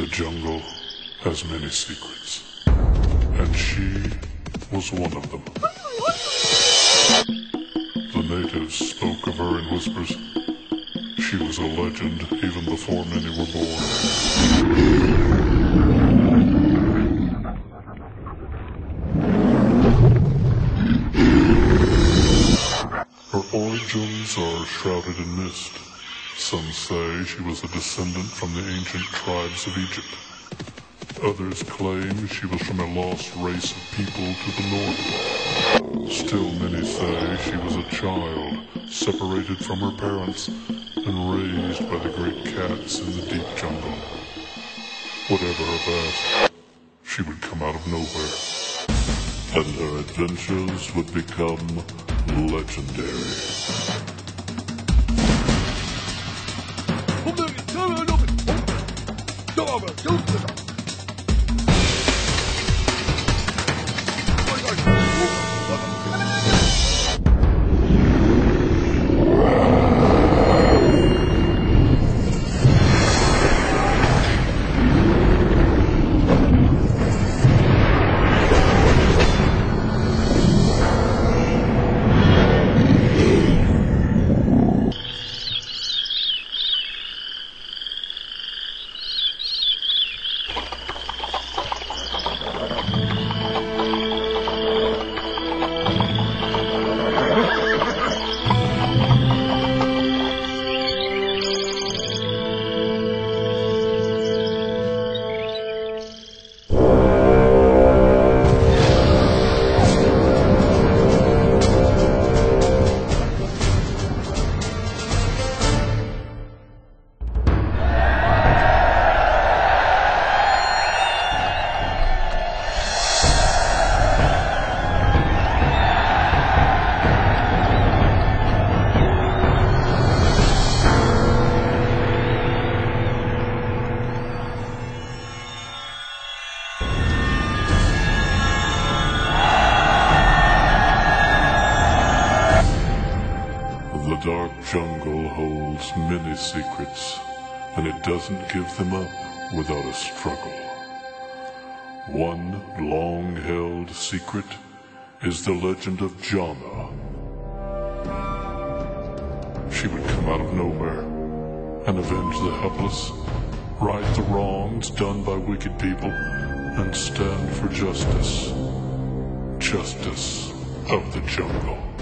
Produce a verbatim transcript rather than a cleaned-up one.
The jungle has many secrets, and she was one of them. The natives spoke of her in whispers. She was a legend even before many were born. Her origins are shrouded in mist. Some say she was a descendant from the ancient tribes of Egypt. Others claim she was from a lost race of people to the north. Still many say she was a child, separated from her parents, and raised by the great cats in the deep jungle. Whatever her past, she would come out of nowhere, and her adventures would become legendary. The dark jungle holds many secrets, and it doesn't give them up without a struggle. One long-held secret is the legend of Jana. She would come out of nowhere and avenge the helpless, right the wrongs done by wicked people, and stand for justice. Justice of the jungle.